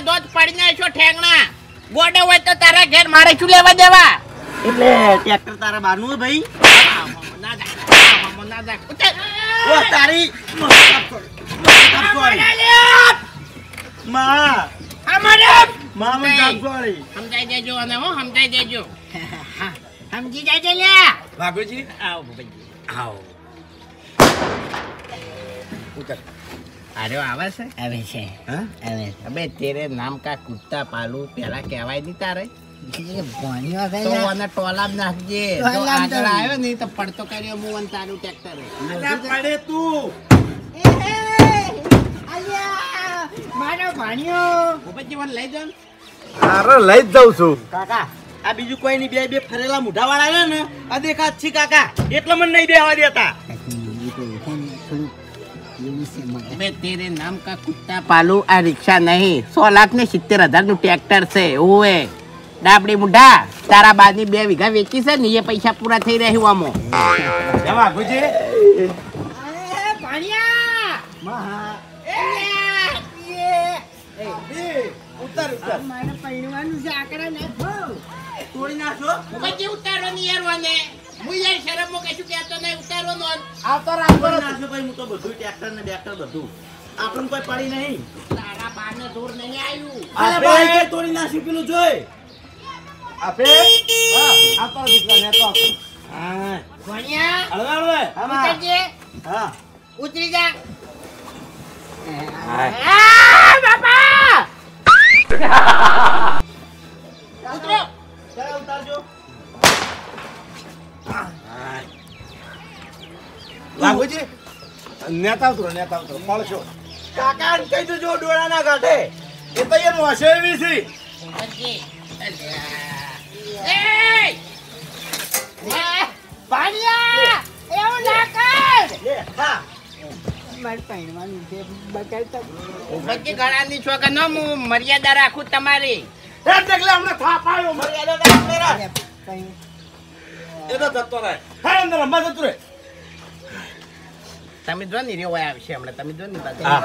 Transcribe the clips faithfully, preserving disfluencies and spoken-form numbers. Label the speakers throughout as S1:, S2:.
S1: તારા દોત પડીને છો ઠેંગણા ગોડે હોય તો તારા ઘેર મારે શું લેવા દેવા
S2: એટલે ટ્રેક્ટર તારા બારનું ભાઈ
S1: ના જા ના જા ઉતર
S2: ઓ તારી માં
S1: અમારે
S2: માં મને કાપસોળી
S1: સમજાઈ દેજો અને હો સમજાઈ દેજો સમજી જાય લે
S2: ભાગોજી
S1: આવો ભૂપતજી
S2: આવો ઉતર
S1: અરે આવે છે
S3: આવે છે
S2: હા
S3: આવે
S1: અબે તેરે નામ કા કુત્તા પાલુ પેલા કહેવાય ની તારે
S3: ભણ્યો છે
S1: તો અને ટોલા નાખજે જો આગળ આવ્યો ને તો પડતો કર્યો હું અને તારું ટ્રેક્ટર
S2: અલ્યા પડે તું
S3: અલ્યા મારો ભણ્યો
S1: ભૂપતજી મને લઈ જાવ
S2: અરે લઈ જ જાઉં છું કાકા આ બીજું કોઈ નહીં બે બે ફરેલા મુઢા વાળા ને આ દેખા છી કાકા એટલે મને નહીં બેહવા દેતા
S1: અબે તેરે નામ કા કુત્તા પાલુ આ રિક્ષા નહીં સો લાખ ને સિત્તેર હજાર નું ટ્રેક્ટર છે ઓએ ડાબડી મુઢા તારા બાદની બે વીઘા વેચી છે ને એ પૈસા પૂરા થઈ રહ્યા આમાં
S2: જવા ગુજી
S3: અરે ભણ્યા
S2: મહા ઉતર ઉતર
S3: મારે પહેરવાનું છે આકડા નાખો
S2: તોડી નાખો
S1: ભૂપતજી ઉતારો ની યાર વાને હું યાર શરમમાં કશું કહેતો નહીં ઉતારો નો
S2: આવતો રાખો નાખો ભાઈ હું તો બધું ટ્રેક્ટર ને બેક્ટર બધું આપણને કોઈ પડી નહીં
S1: તારા બાને દૂર નહીં આવ્યું
S2: અરે ભાઈ કે તોડી નાખ્યું પેલું જોઈ આપે હા આવતો દીકરા ને તો હા
S1: ભણ્યા
S2: હળવા હળવા
S1: ઉતરજે
S2: હા
S1: ઉતરી જા
S2: હા
S1: આ બાપા ઉતરો
S2: ચલા ઉતારજો લાગુજી નેતા ઉતરો નેતા ઉતરો પડશો કાકા ને કહી દેજો ડોળા ના કાઢે એ તો એનું હશે એવી છે
S1: ભૂપતજી એ
S3: ભણ્યા એવું ના કર
S2: લે હા
S3: મારે પહેરવાનું છે બગાડતા
S1: ભૂપતજી ઘણાની છોકરા નો હું મર્યાદા રાખું તમારી
S2: એ દેખલે હમણે થાપ આવ્યો મર્યાદા રાખને રા
S3: કઈ
S2: એ તો જતો રહે હા અંદર રમવા જતું રહે
S1: તમે જો ને રેવાય આવશે હમણાં તમે જો ને બાજુ
S2: હા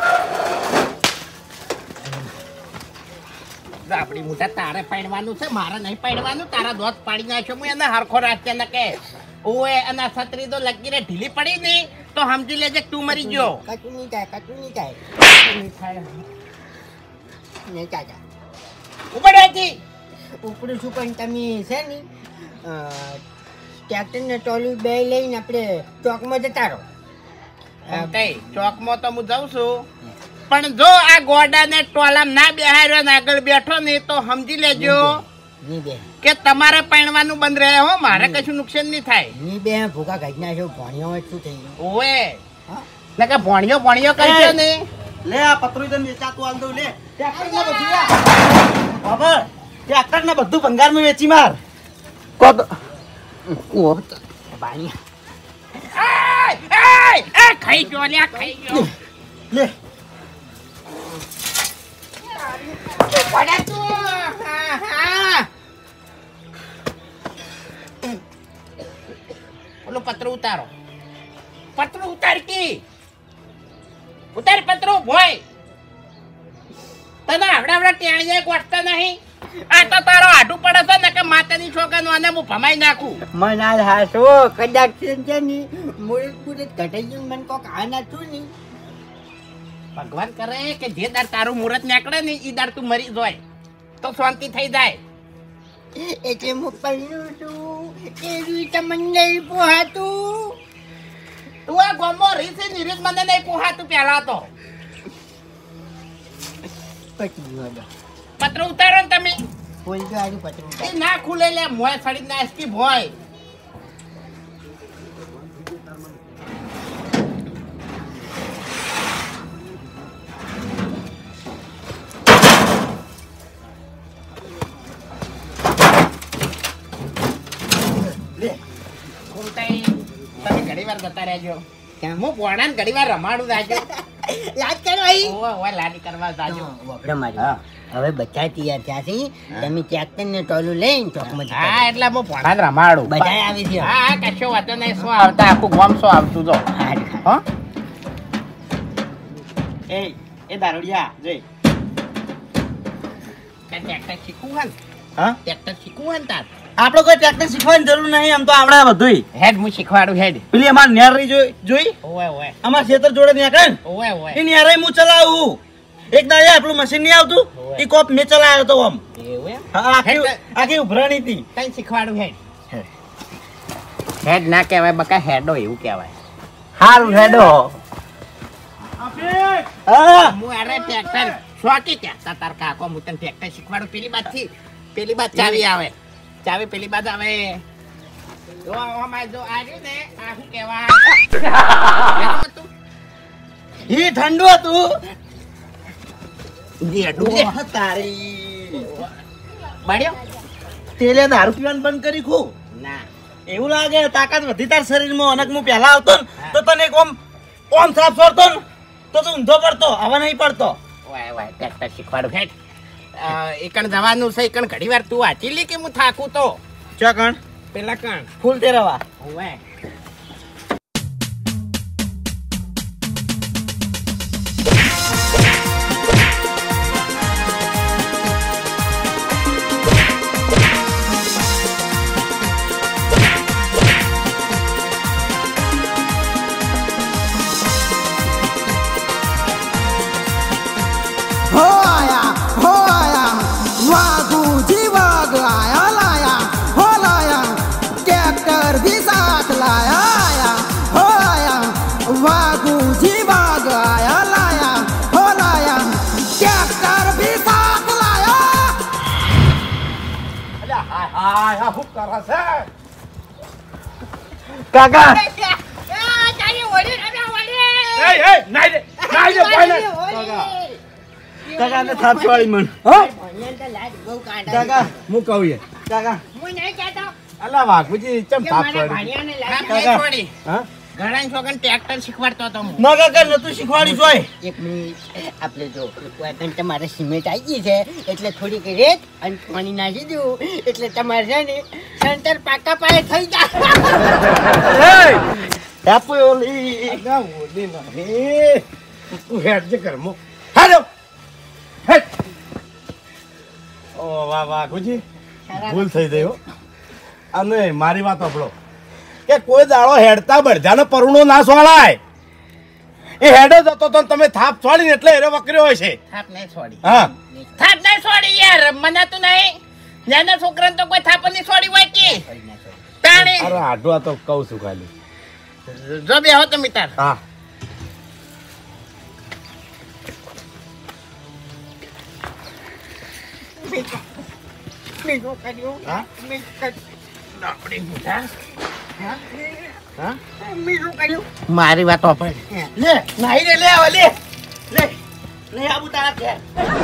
S1: આપડી મોટા તારે પાડવાનું છે મારે નહીં પાડવાનું તારા દોત પાડી નાખ્યો હું એને હરખો રાખે ને કે ઓએ અને આ છત્રી તો લગીને ઢીલી પડી ને તો સમજી લેજે તું મરી ગયો
S3: કચું નહીં થાય કચું નહીં થાય કચું નહીં થાય નહીં ચાચા
S1: ઉપર હતી
S3: ઉપડું છું પણ તમે છે ને ટ્રેક્ટરને ટોલું બે લઈને આપણે ચોકમાં જતા રહો
S1: કઈ ચોકમાં તો હું જાઉં છું પણ જો આ ગોડા ને ટોલામ ના બેહાર્યો ને આગળ બેઠો ને તો સમજી લેજો
S3: ની બે
S1: કે તમારે પાણવાનું બંધ રહે હો મારે કશું નુકસાન નહીં થાય
S3: ની બે ભૂખા કાઢી નાખ્યો ભણ્યો હોય શું થઈ ગયું
S1: ઓએ ને કે ભણ્યો ભણ્યો કરજો ને
S2: લે આ પતરું તને વેચાતું આલ દઉં લે ટ્રેક્ટર ને બધું યા બાબર ટ્રેક્ટર ને બધું ભંગાર માં વેચી માર કોદ
S3: ઓ ભાણિયા
S1: એ એ ખાઈ ગયો લે ખાઈ ગયો
S2: લે
S1: વડા તું હા હા ઓલો પત્ર ઉતારો પત્ર ઉતાર કી ઉતાર પત્ર ભોય તને આવડા આવડા ટેણીએ કોટતા નહીં આ તો તારો આડું પડે છે ને કે માતાની છોકરાનું આને હું ભમાઈ નાખું
S3: મનાલ હાસો કદાચ છે ને મુરત મુરત ઘટાઈ ગયું મને કોક આ નાખું ને
S1: ભગવાન કરે કે જે દાર તારું મુહૂર્ત નીકળે ને એ દાર તું મરી જાય તો શાંતિ થઈ જાય
S3: એટલે હું પહેલું છું એવી તમને નહીં પોહાતું
S1: તું આ ગોમો રીસે નિરીત મને નહીં પોહાતું પહેલા તો
S3: પછી
S1: પત્ર ઉતારો ને તમે
S3: બોલ ગાડી પતરું
S1: એ ના ખુલે લે મોય સડી નાસકી ભોય
S2: લે
S1: ખોટાઈ તમે ઘણી વાર જતા રહેજો
S3: કેમ
S1: હું પોણા ઘણી વાર રમાડું જાજો
S3: યાદ કરો અહીં
S1: ઓવા ઓવા લાડી કરવા જાજો
S3: વપરા મારી હવે બધા તૈયાર થયા છે તમે ટ્રેક્ટર ને ટોલું લઈને ચોકમાં જતા
S1: હા એટલે હું પોણા જ રમાડું
S3: બધા આવી છે
S1: હા હા કશો વાતો નહીં શું આવતા આખું ગામ શું આવતું જો હો
S2: એ એ દારૂડિયા જોઈ
S1: કે ટ્રેક્ટર શીખવું હોય ને
S2: હા
S1: ટ્રેક્ટર શીખવું હોય ને તાર
S2: આપણે કોઈ ટ્રેક્ટર શીખવાની જરૂર નહીં, આમ તો આવડે બધુંય.
S1: હેડ હું શીખવાડું હેડ.
S2: પેલી અમાર નેર રહી જોઈ જોઈ
S1: ઓવે ઓવે
S2: અમાર ખેતર જોડે નીકળે ને
S1: ઓવે ઓવે
S2: એ નેરે હું ચલાવું. એક દાડે આપણું મશીન નહીં આવતું એ કોપ મેં ચલાવ્યો તો આમ.
S1: એવું એમ
S2: હા, આખી આખી ઉભરાણી હતી.
S1: કઈ શીખવાડું હેડ. હેડ ના કહેવાય બકા હેડો એવું કહેવાય.
S2: હારું હેડો. હા
S1: હું અરે ટ્રેક્ટર શોકી ટ્રેક્ટર તાર કાકો હું તને ટ્રેક્ટર શીખવાડું. પેલી બાદ થી પેલી બાદ ચાવી આવે ચાવી પેલી બાદ આવે. જો આમાં જો આવ્યું ને આ શું કહેવાય
S2: ઈ ઠંડુ હતું.
S1: જેડું
S2: ઓહ, તારી
S1: બળ્યો
S2: તેલે દારૂ પીવાનું બંધ કરી ખું.
S1: ના
S2: એવું લાગે તાકાત વધી તાર શરીરમાં. અનક હું પહેલા આવતો ને તો તને એક ઓમ ઓમ સાફ છોડતો ને તો તું ઊંધો પડતો, હવે નહીં પડતો.
S1: વાય વાય ટ્રેક્ટર શીખવાડું હેડ. એકણ જવાનું છે એકણ ઘડી વાર તું વાંચી લે કે હું થાકું તો
S2: ચા કણ
S1: પેલા કણ
S2: ફૂલ તેરવા.
S1: ઓવે
S4: હોયા હોયા વાઘુજી વાઘ આયા લાયા હો લાયા ટ્રેક્ટર ભી સાથ લાયા આયા હોયા વાઘુજી વાઘ આયા લાયા હો લાયા ટ્રેક્ટર ભી સાથ લાયા.
S2: કાકા કાકા ને થાપ છોડી મન. કાકા
S3: હું કહું એ
S2: કાકા
S3: અલા વાઘુજી ચમ થાપ પડી
S2: કાકા.
S1: છોડી
S3: હા
S1: ઘણા છોકરા ટ્રેક્ટર શીખવાડતો હતો હું.
S2: ના કાકા નતું શીખવાડી જોય.
S3: એક મિનિટ આપણે જો વાતન તમારે સિમેન્ટ આવી ગઈ છે એટલે થોડીક રેત અને પાણી નાખી દઉં એટલે તમારે છે ને સેન્ટર પાકા પાયે થઈ જાય.
S2: આપો ઓલી
S3: ના ઓલી નહીં તું હેડ જે કર મો હેડો હેડ. ઓ વાહ વાઘુજી ભૂલ થઈ ગઈ હો. અને મારી વાત સાંભળો કે કોઈ દાડો હેડતા બળજાનો પરુણો ના સોળાય. એ હેડો જતો તો તમે થાપ છોડીને એટલે એરો વકર્યો હોય છે.
S1: થાપ નહીં છોડી
S3: હા
S1: થાપ નહીં છોડી યાર મનાતું નહીં. નાના છોકરાને તો કોઈ થાપ નહીં છોડી હોય કે તાણી
S3: અરે આડવા તો કહું છું ખાલી.
S1: જો બે હો તમે તાર
S3: હા
S1: બીજું કર્યું
S3: હા
S1: ડાબડી મુઠા
S3: હા
S1: બીજું કર્યું મારી વાત સાંભળ.
S2: લે નાઈ રે લે હવે લે લે લે આબુ તારા ઘેર.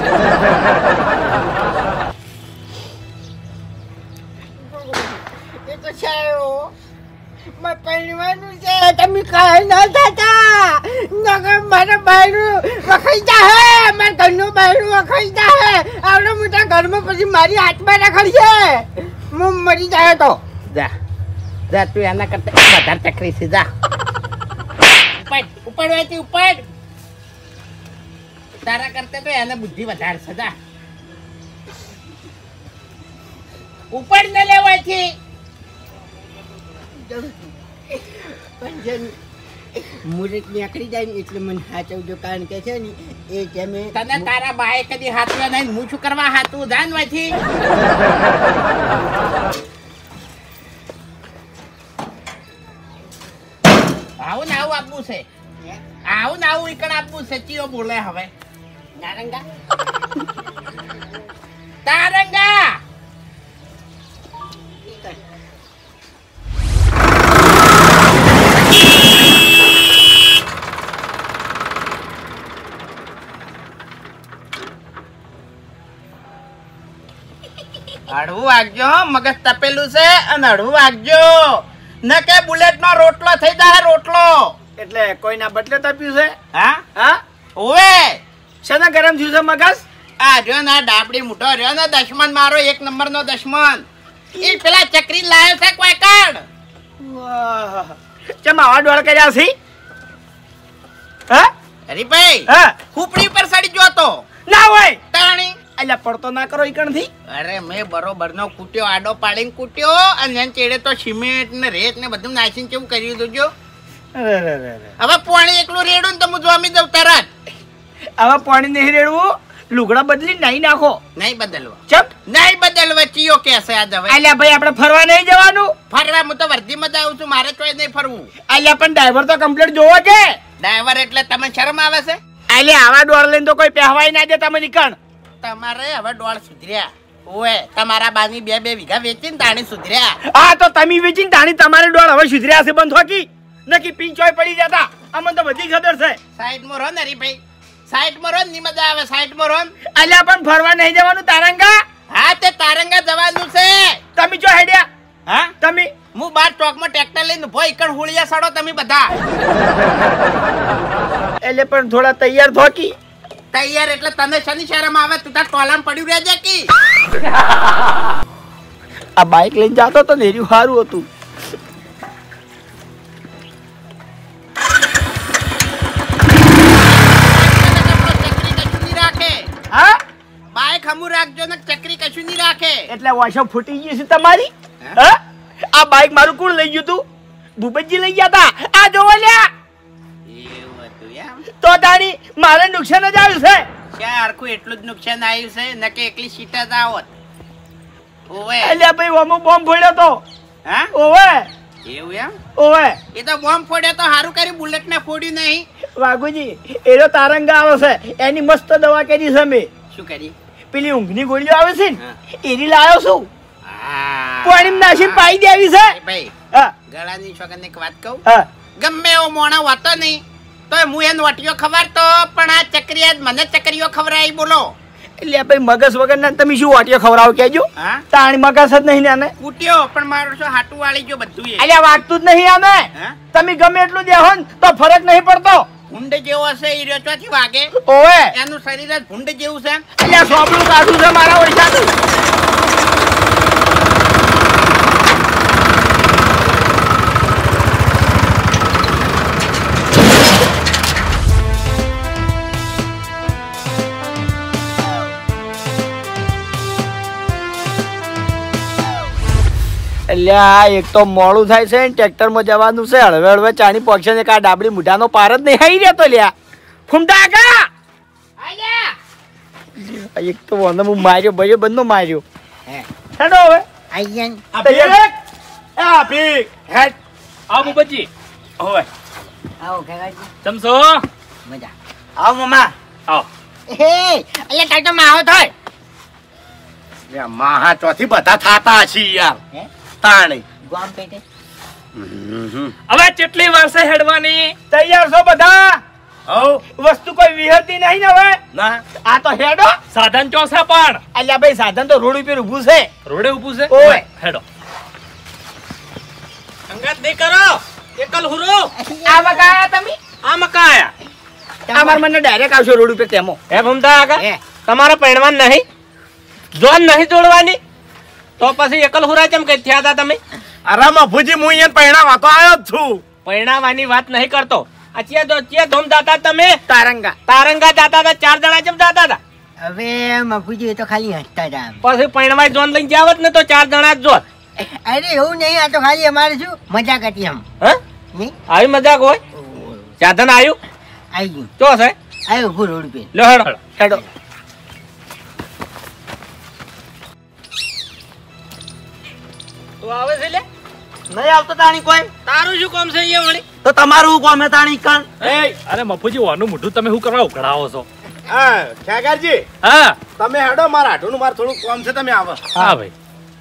S3: એ તો છે મારે પહેરવાનું છે તમે કાંઈ ના થતા નગર મારા બાયરું વખાઈ જાય મારા ઘરનું બાયરું વખાઈ જાય આવડે મોટા ઘરમાં પછી મારી હાથમાં રખડશે હું મરી જાય તો
S1: જા જા તું એના કરતા વધારે ચકરી છે જા ઉપર ઉપર વાંચી ઉપર તારા કરતા તો એને બુદ્ધિ વધારે છે જા ઉપર ન લેવાથી
S3: પણ મુરત નીકળી જાય ને એટલે મને સાચવજો કારણ કે છે ને એ તમે
S1: તને તારા બાએ કદી હાથવા નહીં હું શું કરવા હાથું જાન વાથી આવું ને આવું આપવું છે આવું ને આવું ઈકણ આપવું છે ચિયો બોલે હવે નારંગા તારંગા હળવું વાગજો મગજ તપેલું છે અને હળવું વાગજો ન કે બુલેટ નો રોટલો થઈ જાય રોટલો.
S2: એટલે કોઈના બદલે તપ્યું છે?
S1: હા
S2: હા
S1: ઓવે
S2: શેના ગરમ થયું છે મગજ?
S1: આ રહ્યો ના ડાબડી મોટો રહ્યો ને દશમન મારો એક નંબર નો દશમન ઈ પેલા ચકરી લાયો છે કોઈ કાઢ
S2: વાહ ચમ આવા ડોળ કર્યા છે? હા
S1: હરીભાઈ
S2: હા
S1: ખુપડી પર સડી ગયો તો
S2: ના હોય
S1: તાણી
S2: અલ્યા પડતો ના કરો ઈકણથી.
S1: અરે મેં બરોબર નો કૂટ્યો, આડો પાડીને કૂટ્યો અને એન ચેડે તો સિમેન્ટ ને રેત ને બધું નાખીને કેવું કર્યું તું જો.
S2: અરે રે રે રે.
S1: હવે પાણી એકલું રેડું ને તો હું જોમી દઉં તરત.
S2: હવે પાણી નહીં રેડવું, લુગડા બદલી નાઈ નાખો.
S1: નહીં બદલવા,
S2: ચપ.
S1: નહીં બદલવા. ચિયો કેસે આજ હવે
S2: અલ્યા ભાઈ આપણે ફરવા નહીં જવાનું.
S1: ફરવા હું તો વર્ધીમાં જ આવું છું, મારે ચોય નહીં ફરવું.
S2: અલ્યા પણ ડ્રાઈવર તો કમ્પ્લીટ જોવો છે.
S1: ડ્રાઈવર એટલે તમે શરમ આવે છે?
S2: અલ્યા આવા ડોળ લઈને તો કોઈ પહેવાય ના દે તમે નીકળ.
S1: તમારે હવે ડોળ સુધર્યા ઓએ, તમારા બાની બે બે વીઘા વેચીને તાણી સુધર્યા.
S2: હા તો તમે વેચીને તાણી તમારે ડોળ હવે સુધર્યા છે બંધ હોકી નકી પિંચોય પડી જતા. અમને તો બધી ખબર છે.
S1: સાઈડ માં રહો ને હરીભાઈ, સાઈડ માં રહો ને, ની મજા આવે સાઈડ માં રહો.
S2: અલ્યા પણ ફરવા નહીં જવાનું તારંગા.
S1: હા તે તારંગા જવાનું છે.
S2: તમે જો હેડ્યા?
S1: હા
S2: તમે
S1: હું બાર ચોક માં ટ્રેક્ટર લઈને ઉભો, ઈકણ હોળિયા સડો તમે બધા.
S2: એટલે પણ થોડા તૈયાર થોકી.
S1: તૈયાર એટલે તને શની શરમ આવે? તું તાર ટોલામાં પડ્યું રહેજે કી.
S2: આ બાઈક લઈને જાતો તો ને એર્યું સારું હતું. હા
S1: બાઈક હમું રાખજો ને ચકરી કશું નહીં રાખે.
S2: એટલે વાશો ફૂટી ગઈ છે તમારી. હા આ બાઈક મારું કોણ લઈ ગયું તું? ભૂપતજી લઈ ગયા તા. આ જોવો લ્યા.
S1: એવું હતું એમ?
S2: તો તાણી મારે નુકસાન જ આવ્યું છે.
S1: ક્યાં હરખું એટલું જ નુકસાન આવ્યું છે, નકે એકલી સીટ જ આવત. ઓવે
S2: અલ્યા ભાઈ ઓમો બોમ્બ ફોડ્યો તો.
S1: હા
S2: ઓવે
S1: એવું એમ?
S2: ઓવે
S1: એ તો બોમ્બ ફોડ્યો તો હારું કરી, બુલેટ ને ફોડ્યું નહીં.
S2: વાઘુજી એનો તારંગા આવે છે, એની મસ્ત દવા કરી છે મેં.
S1: શું કરી?
S2: પેલી ઊંઘની ગોળીઓ આવે છે ને એની લાયો છું.
S1: હા
S2: પાણી નાખીને પાઈ દેવી છે.
S1: ભાઈ
S2: હા
S1: ગળાની છોકરને એક વાત કહું,
S2: હા
S1: ગમે એવો મોણો હતો નહીં તો હું એને વટીયો ખવડાવતો, પણ આ ચકરી આજ મને ચકરીઓ ખવડાવી. બોલો
S2: એટલે ભાઈ મગજ વગર ના તમે શું વાટીઓ ખવડાવો કેજો?
S1: હા
S2: તાણી મગજ જ નહીં આને.
S1: કૂટ્યો પણ મારું શું હાટું વાળી ગયો બધું. એ
S2: અલ્યા વાગતું જ નહીં આને.
S1: હા
S2: તમે ગમે એટલું દેહો ને તો ફરક નહીં પડતો.
S1: ભૂંડ જેવો હશે એ રહ્યો ચોથી વાગે.
S2: ઓવે
S1: એનું શરીર જ ભૂંડ જેવું છે.
S2: અલ્યા સોબલું કાઢું છે મારા ઓળખાતું. અલ્યા એક તો મોડું થાય છે ને ટ્રેક્ટર માં જવાનું છે. હળવે હળવે ચાણી પક્ષે ને કા ડાબડી મુઢાનો પાર જ નહીં આવી રહ્યો તો લ્યા. ફૂમતા કા એક તો વંદો હું માર્યો ભાઈ બંધો માર્યો. હેડો હવે
S3: આયન
S2: આ ભીખ હેડ
S5: આવ મુબજી.
S2: હવે
S3: આવો કાકાજી.
S5: ચમસો
S3: મજા.
S2: આવ મમ્મા
S5: આવ.
S3: હે અલ્યા તાર તો માહો થાય.
S2: માહા ચોથી બધા થાતા છે યાર.
S3: હે
S2: તાણી
S3: ગોમ પેટે
S5: હવે કેટલી વાર છે હેડવાની?
S2: તૈયાર છો બધા? હવ વસ્તુ કોઈ વિહરતી નહીં ને હવે? ના આ તો હેડો.
S5: સાધન ચો છે પણ?
S2: અલ્યા ભાઈ સાધન તો રોડ ઉપર ઊભું છે.
S5: રોડે ઊભું છે?
S2: ઓય
S5: હેડો.
S1: સંગાત નહીં કરો, એકલ હુરો.
S2: આ મકાયા તમે?
S5: આ મકા આયા.
S2: અમાર મને ડાયરેક્ટ આવશો રોડ ઉપર તેમો.
S5: હે ભમતા આગા
S3: હે
S5: તમારા પૈણવાન નહીં? જોન નહીં જોડવાની તો પછી એકલ હુરા કેમ કઈ થયા હતા તમે?
S2: અરે મફુજી હું અહીંયા પૈણા વાતો આવ્યો જ છું.
S5: પૈણાવાની વાત નહીં કરતો. આ ચિયા દો ચિયા ધોમ દાતા તમે?
S2: તારંગા
S5: તારંગા દાતા હતા. ચાર જણા કેમ દાતા હતા?
S3: હવે મફુજી એ તો ખાલી હસતા હતા.
S5: પછી પૈણવાય જોન લઈને જાવત ને તો ચાર જણા જ જોત.
S3: અરે એવું નહીં, આ તો ખાલી અમારે શું મજાક હતી એમ.
S5: હે
S3: નહીં
S5: આવી મજાક હોય? સાધન આવ્યું?
S3: આવી ગયું.
S5: ચો છે?
S3: આવ્યો ઉભું રોડ पे.
S5: લો હેડો
S2: હેડો.
S5: તો આવે છે લે?
S2: નહીં આવતો તાણી કોઈ.
S5: તારું શું કામ છે અહીંયા વળી?
S2: તો તમારું કોમે તાણી કણ.
S5: એ અરે મફુજી વાનું મોઢું તમે શું કરવા ઉઘડાવો છો?
S2: હા ખ્યાગારજી
S5: હા
S2: તમે હેડો. મારા આઢું મારે થોડું કામ છે, તમે આવો.
S5: હા ભાઈ.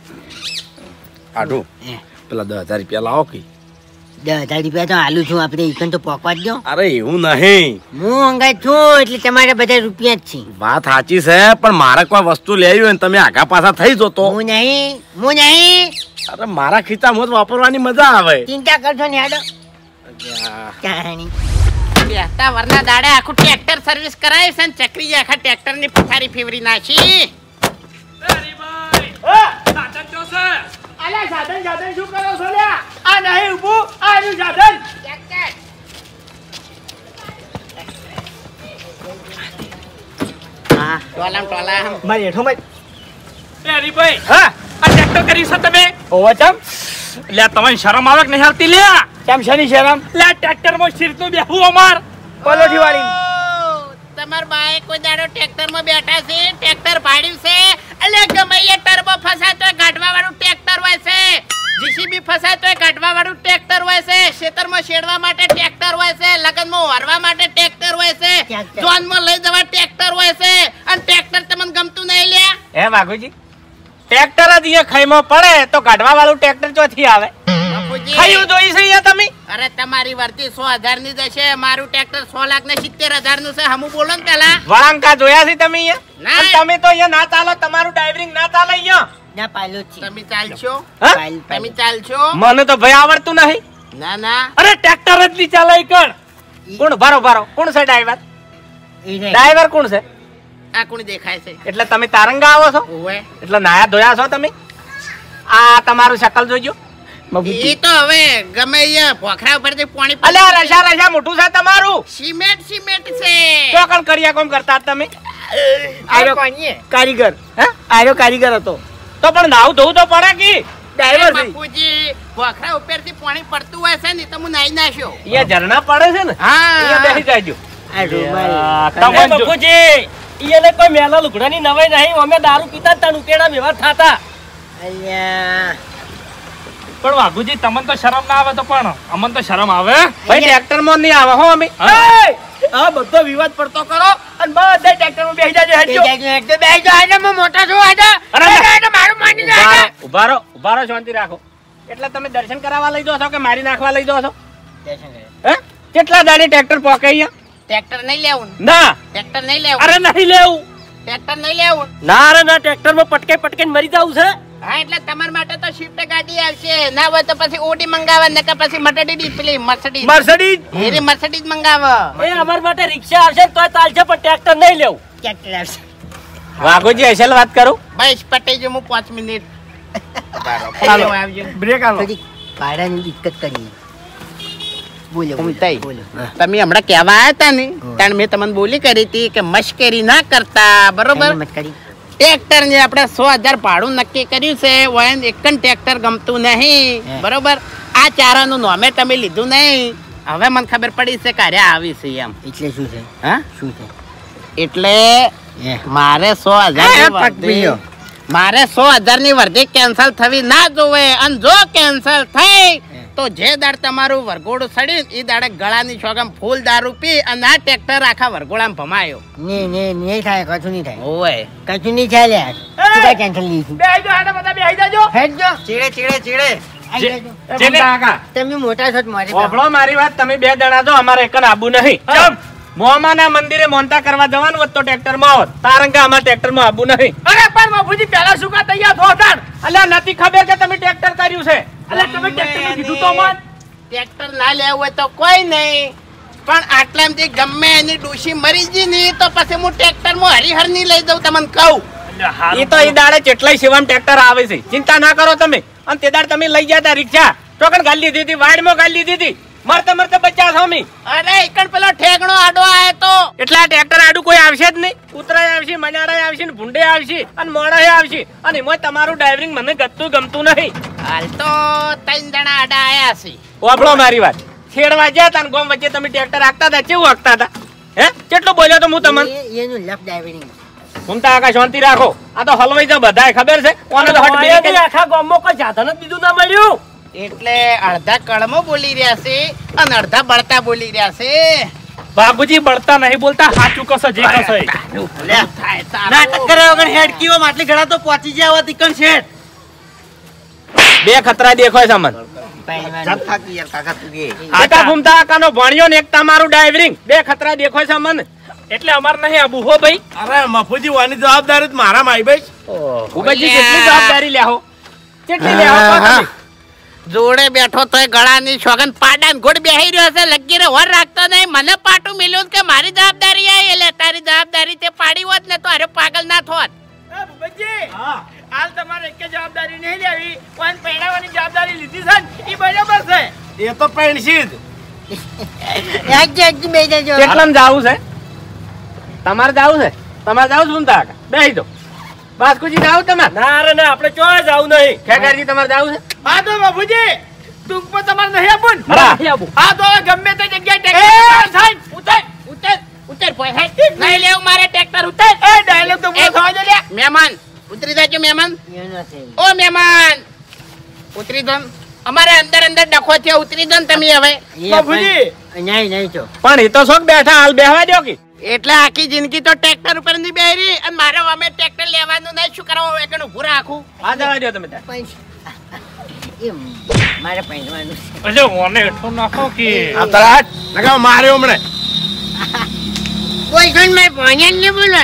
S2: આઢું પેલા દસ હજાર રૂપિયા લાવો કે.
S3: દસ હજાર રૂપિયા તો આલુ છું, આપણે ઈકન તો પોકવા જ દો.
S2: અરે એવું નહીં,
S3: હું અંગાત છું એટલે તમારે બધા રૂપિયા જ છે.
S2: વાત સાચી છે પણ મારે કોઈ વસ્તુ લેવી હોય ને તમે આગા પાછા થઈ જતો.
S3: હું નહીં હું નહીં
S2: અરે મારા ખીચામાં જ વાપરવાની મજા આવે.
S3: ચિંતા કરશો ને હેડો. કહાણી
S1: બેસતા વરના દાડે આખું ટ્રેક્ટર સર્વિસ કરાવી છે ને ચકરી આખા ટ્રેક્ટર ની પથારી ફેવરી નાખી.
S2: અલ્યા સાધન સાધન શું કરો છો લ્યા? આ નહીં ઊભું, આ રહ્યું સાધન.
S3: હા
S1: ટોલામ ટોલા
S2: મારી હેઠો મારી
S5: એ હરીભાઈ હા આ ટ્રેક્ટર કર્યું છે તમે
S2: ઓવા ચમ
S5: લે તમને શરમ આવે કે નહીં આવતી લે
S2: કેમ શની શરમ
S5: લે ટ્રેક્ટર માં શીરતું બેહું અમાર
S2: પલોઠી વાળી
S1: તમાર બાએ કોઈ દાડો ટ્રેક્ટર માં બેઠા છે ટ્રેક્ટર ભાડ્યું છે એટલે ગમે એ ટર્બો ફસાતો હોય કાઢવા વાળું ટ્રેક્ટર હોય છે જીસીબી ફસાતો હોય કાઢવા વાળું ટ્રેક્ટર હોય છે ખેતરમાં શેડવા માટે ટ્રેક્ટર હોય છે લગનમાં વારવા માટે ટ્રેક્ટર હોય છે જોનમાં લઈ જવા ટ્રેક્ટર હોય છે અને ટ્રેક્ટર તમને ગમતું નહીં લ્યા
S5: હે વાઘુજી ટ્રેક્ટર જ અહીંયા ખાઈમાં પડે તો કાઢવા વાળું ટ્રેક્ટર ચોથી આવે
S1: બાપુજી,
S5: ખાયું જોઈ છે અહીંયા તમે
S1: અરે તમારી વર્તી સો હજાર ની જશે મારું ટ્રેક્ટર સો લાખ ને સિત્તેર હજાર નું છે હમું બોલો ને પેલા
S5: વળાંકા જોયા છે તમે અહીંયા
S1: ના.
S5: અને તમે તો અહીંયા ના ચાલો તમારું ડ્રાઇવિંગ ના ચાલે અહીંયા
S3: ના પાયલોટ છે
S1: તમે ચાલશો
S5: હા?
S3: પાયલ-
S1: તમે
S3: પાયલોટ.
S1: ચાલશો
S5: મને તો ભાઈ આવડતું નહીં
S1: ના ના
S5: અરે ટ્રેક્ટર જ નહીં ચાલે ઈ કણ કોણ ભારો ભારો કોણ છે ડ્રાઈવર
S3: ઈ નહીં.
S5: ડ્રાઈવર કોણ છે
S1: આ કોણ દેખાય છે
S5: એટલે તમે તારંગા આવો છો
S1: ઓવે
S5: એટલે નાયા ધોયા છો તમે આ તમારું શકલ જોજો
S1: એ તો હવે ગમે અહીંયા પોખરા ઉપરથી પાણી પડી-
S5: અલ્યા રશા રશા મોટું છે તમારું
S1: સિમેન્ટ સિમેન્ટ છે
S5: તો કણ કરિયા કોમ કરતા હતા તમે
S3: આર્યો કોણીએ?
S2: કારીગર
S5: હે
S2: આર્યો કારીગર હતો
S5: તો પણ નાવ ધોવું તો પડે કે
S2: ડ્રાઈવર
S1: એ
S2: છે
S1: બાપુજી પોખરા ઉપરથી પાણી પડતું હોય છે ને તો હું નાઈ નાખ્યો
S5: અહીંયા ઝરણા પડે છે ને અહીંયા
S1: હા
S5: બેસી જાયજો
S3: આ રૂમાલ.
S5: તમને જો-
S6: બાપુજી ઈયને કોઈ મેલા લુગડાની નવાઈ નહીં અમે દારૂ પીતા તણ ઉકેડા વ્યવહાર થાતા
S3: અલ્યા.
S6: પણ વાઘુજી તમને તો શરમ ના આવે તો પણ અમને તો શરમ આવે
S5: ભાઈ ટ્રેક્ટર માં નહીં આવે હો અમે
S2: આ બધો વિવાદ પડતો કરો અને બધા ટ્રેક્ટર માં બેસી જાજો
S3: બે
S2: હેડજો
S3: જાગજો, હેડજો, બેસજો, હેડજો, હું મોટો છું, હેડજો.
S5: અરે,
S3: હેડજો, હેડજો, મારું માની લો,
S5: ઉભા
S3: હેડજો.
S5: રહો, ઉભા રહો, ઉભા રહો, શાંતિ રાખો એટલે તમે દર્શન કરાવવા લઈ જાઓ છો કે મારી નાખવા લઈ જાઓ છો હે કેટલા દાડી ટ્રેક્ટર પોકે અહીંયા
S1: ટ્રેક્ટર નહીં લેવું ને?
S5: ના
S1: ટ્રેક્ટર નહીં લેવું
S5: અરે નહીં લેવું
S1: ટ્રેક્ટર નહીં લેવું
S6: ના રે ના ટ્રેક્ટર માં પટકે પટકે મરી જવું છે
S1: હા એટલે તમારા માટે તો સ્વિફ્ટ ગાડી આવશે ના હોય તો પછી ઓડી મંગાવે ને કે પછી મર્સિડીઝ પેલી મર્સિડીઝ
S2: મર્સિડીઝ
S1: એરી મર્સિડીઝ મંગાવે
S6: એ અમાર માટે રિક્ષા આવશે ને તોય ચાલશે પણ ટ્રેક્ટર નહીં લેવું
S3: ટ્રેક્ટર આવશે.
S5: વાઘોજી અસલ વાત કરું
S1: બસ પટી જો હું પાંચ મિનિટ
S2: ચાલો.
S1: આવજો
S2: બ્રેક આલો
S3: થોડીક ભાડાની દિક્કત કરી. બોલો, બોલો,
S1: ઉમતાઈ.
S3: બોલો. હા.
S1: તમે હમણાં કહેવા આવ્યા હતા ને કારણ મેં તમને બોલી કરી હતી કે મશ્કરી ના કરતા બરોબર
S3: તમે મત કરી.
S1: ટ્રેક્ટર ને આપણે સો હજાર ભાડું નક્કી કર્યું છે વયન એક ટ્રેક્ટર ગમતું નહીં
S3: હે.
S1: બરોબર આ ચારાનું નોમે તમે લીધું નહીં હવે મને ખબર પડી છે કે અરે આવી છે એમ
S3: એટલે શું છે?
S1: હા
S3: શું છે?
S1: એટલે
S3: હે.
S1: મારે સો
S3: હા,
S1: હજાર
S3: પગ પીયો.
S1: મારે સો હજાર ની વર્ધી કેન્સલ થવી ના જોવે અને જો કેન્સલ થઈ તો જે દાડ તમારું વરઘોડું સડ્યું એ દાડે ગળાની છોગમ ફૂલ દારૂ પી અને આ ટ્રેક્ટર આખા વરઘોડામાં ભમાયો
S3: નહીં, નહીં, નહીં થાય, કશું નહીં થાય.
S1: ઓય
S3: કશું નહીં થાય લ્યા. તું કાંઈ ટેન્શન લીધું.
S2: બેસી જાઓ હેડો બધા બેસી જાજો
S3: હેડજો.
S2: ચીડે ચીડે ચીડે
S3: આઈ જાજો.
S5: જેને કાકા
S3: તમે મોટા છો તો મારી
S5: ઓભળો મારી વાત તમે બે જણા જો અમારે એક આબુ નહીં ચમ મોમાના મંદિરે મોનતા કરવા જવાનું હોત તો ટ્રેક્ટર માં હોત તારંગા અમારા ટ્રેક્ટર માં આબુ નહીં
S2: અરે પણ બાપુજી પહેલા શું કા તૈયાર થો તાણ
S5: અલ્યા નથી ખબર કે તમે ટ્રેક્ટર કર્યું છે
S2: અલે તમે ટ્રેક્ટર નું કીધું તો મન
S1: ટ્રેક્ટર ના લેવું હોય તો કોઈ નહીં પણ આટલામાંથી ગમે એની ડોશી મરી ગઈ ને તો પછી હું ટ્રેક્ટર માં હરિહર ની લઈ જાઉં તમને કહું
S5: એ તો એ દાડે કેટલાય સેવામાં ટ્રેક્ટર આવે છે ચિંતા ના કરો તમે અને તે દાડે તમે લઈ ગયા તા રિક્ષા ચોકન ગાલી દીધી હતી વાડમાં ગાલી દીધી હતી મરતે મરતે બચ્યા છો અમે
S1: અરે એકણ પેલો ઠેકણો આડો આયો તો
S5: એટલે આ ટ્રેક્ટર આડું કોઈ આવશે જ નહીં ઉતરાય આવશે મનાડાય આવશે ને ભૂંડે આવશે અને મોડાય આવશે અને એમાં તમારું ડ્રાઇવિંગ મને ગમતું ગમતું નહીં
S1: હાલ તો ત્રણ જણા આડા આયા છે
S5: વાપરો મારી વાત છેડવા ગયા તા ને ગોમ વચ્ચે તમે ટ્રેક્ટર હાંકતા હતા કેવું હાંકતા હતા હે કેટલું બોલ્યો તો હું તમને
S3: એ- એનું લફ ડાઇવિંગ.
S5: ઘૂમતા આકા શાંતિ રાખો આ તો હલવાઈ જાવ બધાય ખબર છે કોને તો હટ બે કે
S6: આખા ગામમાં કોઈ સાધન જ બીજું ના મળ્યું
S1: એટલે અડધા કળમો બોલી રહ્યા છે અને અડધા બળતા બોલી રહ્યા છે
S6: બાબુજી બળતા નહીં બોલતા સાચું કસો જે કસો એ.
S1: થાય તારું.
S2: નાટક કર્યા વગર હેડકીઓ માટલી ઘડા તો પહોંચી જાય આવા તીકણ શેઠ
S5: બે ખતરા દેખાય છે મને
S3: પહેલવાન.
S2: થાકી યાર કાકા તું કે
S5: આકા ઘૂમતા આકાનો ભણ્યો ને એક તમારું ડ્રાઇવિંગ બે ખતરા દેખાય છે મને
S6: એટલે અમાર નહીં આબુ હો ભાઈ
S2: અરે મફુજી વાની જવાબદારી તો મારા માઈ ભાઈ
S5: ઉભેજી કેટલી જવાબદારી લેહો કેટલી લેહો કહો તમે?
S1: જોડે બેઠો તોય ગળાની છોગન પાડા ગોળ બેહી રહ્યો છે લગી રે હોર રાખતો નહીં મને પાટું મિલ્યું કે મારી જવાબદારી આવી એટલે તારી જવાબદારી તે પાડી હોત ને તો અરે પાગલ ના થોત
S2: હાલ તમારે એક જવાબદારી નહીં લેવી પણ પહેરાવાની જવાબદારી લીધી છે ને એ બરાબર છે એ તો પેણશી જ
S3: હેડજો, હેડજો, બેસી જાજો.
S5: કેટલામ જાવું છે તમારે જાવું છે તમારે જાવ શું તા બેહી દો બાસ્કુજી જાવ તમારે
S6: ના રે ના આપણે ચોય જાવ નહીં
S5: ખેગારજી તમારે જાવ છે
S3: હા તો બાબુજી તું પણ તમારે નહીં આપું ને?
S5: હા.
S6: નહીં આવું.
S3: હા તો હવે ગમે તે જગ્યાએ
S1: એ
S3: ટ્રેક્ટર
S1: સાહેબ ઉતર ઉતર ઉતર પોય હે નહીં લેવું મારે ટ્રેક્ટર ઉતર
S3: એ ડાયલોગ તો પૂરો થવા દે લે.
S1: મહેમાન ઉતરી જાજો મહેમાન ઓ મહેમાન ઉતરી દો અમારે અંદર અંદર ડખો છે ઉતરી દો ને તમે હવે
S3: બાબુજી
S5: પણ એ તો શોખ બેઠા હાલ બેહવા દો કે
S1: એટલે આખી જિંદગી તો ટ્રેક્ટર ઉપર ની બેહરી અને મારે અમે ટ્રેક્ટર લેવાનું નહીં શું કરવા હવે કનું પૂરા આખું
S5: આ જવા દો તમે તાર.
S3: મારે પૈણવાનું
S5: અરે મને હેઠો નાખો કે
S1: આ તરાટ નકા માર્યો હમણે
S3: કોઈ પણ મેં ભણ્યા ને બોલો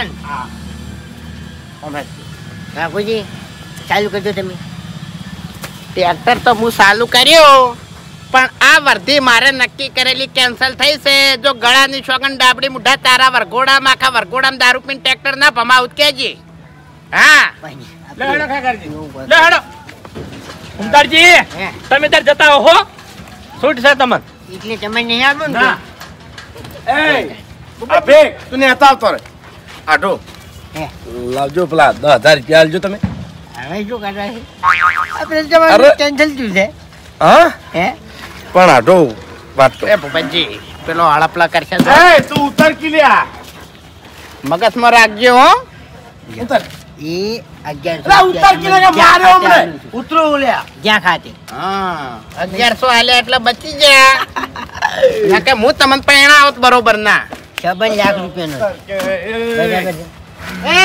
S3: બાપુજી ચાલુ કરજો તમે
S1: ટ્રેક્ટર તો હું ચાલુ કર્યો પણ આ વર્ધી મારે નક્કી કરેલી કેન્સલ થઈ છે જો ગળાની સોગન ડાબડી મુઢા તારા વરઘોડામાં આખા વરઘોડામાં દારૂ પીને ટ્રેક્ટર ના ભમાવત કેજી હા
S5: લે હેડો ખેગારજી લે હેડો ઉમતારજી તમે તાર જતા હો છૂટ છે તમને
S3: એટલે તમે નહીં આવો ને
S5: ના
S2: એ અભે તું ને હતા આવતો રે આટો લાવજો પેલા દસ હજાર રૂપિયા આલજો તમે
S3: હવે શું કરવા છે આપણે તમારું કેન્સલ થયું છે
S2: હા
S3: હે
S2: પણ આટો વાત તો
S1: એ ભૂપતજી પેલો હળપલા કરશે તો
S2: એ તું ઉતર કી લ્યા
S1: મગજમાં રાખજો હો
S2: ઉતર
S3: એ અગિયારસો
S2: અરે ઉતર કી લે માર્યો હમણે ઉતરો લ્યા
S3: જ્યાં ખાતે
S1: હા અગિયારસો હાલ્યા એટલે બચી ગયા ના કે હું તમને પૈણા આવત બરોબર ના
S3: છપ્પન લાખ રૂપિયાનો બરાબર છે એ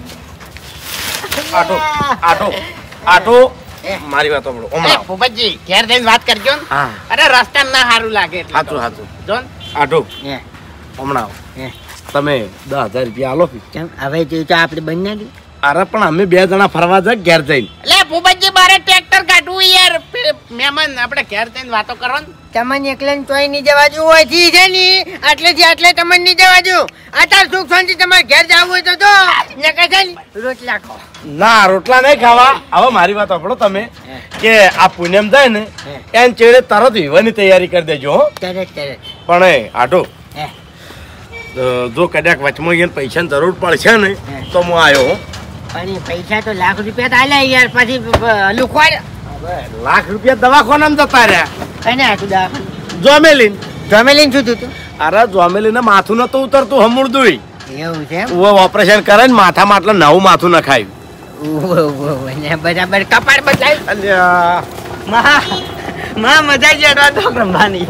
S2: આટો આટો આટો મારી વાત સાંભળો
S1: એ
S2: હમણાં
S1: ભૂપતજી ઘેર જઈને વાત કરજો ને
S2: હા
S1: અરે રસ્તા ના સારું લાગે એટલે
S2: હાચું
S1: તો.
S2: હાચું
S1: જો ને.
S2: આટો
S3: હે
S2: હમણાં
S3: હે
S2: તમે દસ હજાર રૂપિયા આલો પી
S3: કેમ હવે તો તો આપણે બંને દે
S2: અરે પણ અમે બે જણા ફરવા જાય ઘેર જઈને
S1: લે ભૂપતજી બારે ટ્રેક્ટર કાઢવું યાર પે- મહેમાન આપણે ઘેર જઈને વાતો કરો ને
S3: તમને એકલે તોય નહીં જવા જેવું હોય જી છે ની આટલેથી આટલે તમને નહીં જવા જેવું આટાર સુખ શાંતિ તમારે ઘેર જવું હોય તો જો નકર છે ને રોટલા ખાઓ
S2: ના રોટલા નહીં ખાવા હવે મારી વાત સાંભળો તમે કે આ પૂનમ જાય ને એને ચેડે તરત વિવાહની તૈયારી કરી દેજો હો
S3: તરત તરત
S2: પણ એ આટો
S3: હે
S2: અ, જો કદાચ વચમાં એને પૈસાની જરૂર પડશે ને
S3: હે.
S2: તો હું આવ્યો હો
S3: પણ એ પૈસા તો લાખ રૂપિયા તો આલ્યા યાર પછી લુખવાડ
S2: લાખ રૂપિયા દવાખાનામાં જતા રહ્યા
S3: કને આખું દવાખાનું
S2: જોમેલીન
S3: જમેલીને શું થયું તું
S2: અરે જોમેલીને માથું નતું ઉતરતું હમુરદું
S3: એવું છે એમ?
S2: ઓ ઓપરેશન કરે ને માથામાં એટલે નવું માથું નખાયું
S3: ઓહો, ઓહો, ને બરાબર કપાળ બદલાયું
S2: અલ્યા
S3: માં માં મજા જ અડવા તો રમવાની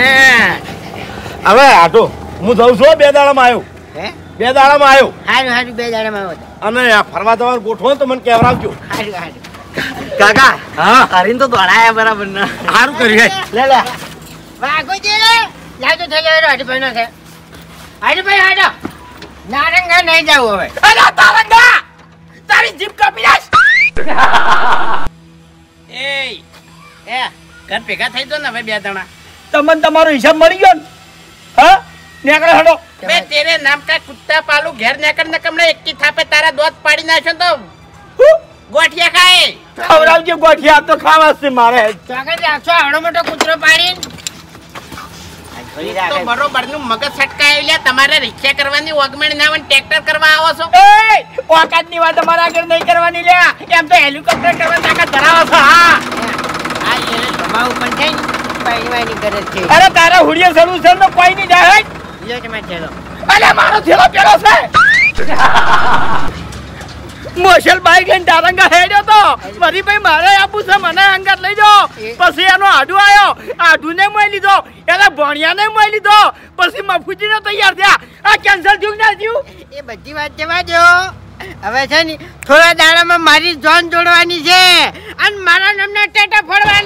S2: હવે આટો હું જઉં છું હો, બે દાડામાં આવ્યો
S3: હે
S2: બે દાડામાં આવ્યો
S3: હારું હારું બે દાડામાં આવો તો.
S2: અને આ ફરવા જવાનું ગોઠવો ને તો મને કહેવડાવજો
S3: હારું હારું
S2: કાકા હા
S3: હરીને તો દોડાયા બરાબર ના
S2: સારું કર્યું હે.
S3: લે લે વાઘોજી લાવજો થેલો એરો હરીભાઈ નો છે હરીભાઈ હાડો નારંગા નહીં જાવ હવે
S1: અરે તારંગા તારી જીભ કાપી નાખ એ એ ઘર ભેગા થઈ દો ને હવે બે જણા
S5: તમને તમારો હિસાબ મળી ગયો ને હા નીકળે હેડો
S1: બે તેરે નામ કા કુત્તા પાલુ ઘેર નેકર ને કમણે એકી થાપે તારા દોત પાડી નાખ્યો ને તો ગોઠિયા ખાય
S5: ખવડાવજો ગોઠિયા તો ખાવા છે મારે
S3: તો આગળ રાખશો આવડો મોટો કૂતરો પાડીને
S1: તો બરોબર નું મગજ છટકાય લે તમારે રિક્ષા કરવાની ઓગમેણ ના હોય ટ્રેક્ટર કરવા આવો છો
S5: એ ઓકાત ની વાત અમારા આગળ નહીં કરવાની લ્યા એમ તો હેલિકોપ્ટર કરવા તાકાત ધરાવો છો હા
S3: આ એને દબાવ પણ છે ને પાડવાની ગરજ છે
S5: અરે તારા હુડિયા સરું છે તો કોઈ નહીં જાય
S3: લ્યો તમારે થેલો
S5: અલે મારો થેલો પેલો છે મોશલ બાઈક લઈને તારંગા હેડ્યો તો મારી ભાઈ મારે આપું છે મને અંગાત લઈ જાઓ પછી એનો આડુ આવ્યો આડુ ને મોઈ લીધો એના ભણિયા ને મોઈ લીધો પછી મફુજી ને તૈયાર થયા આ કેન્સલ થયું કે ના થયું
S3: એ બધી વાત જવા દો હવે છે ને થોડા દાડામાં મારી જોન જોડવાની છે અને મારા નામના ટેટા ફોડવા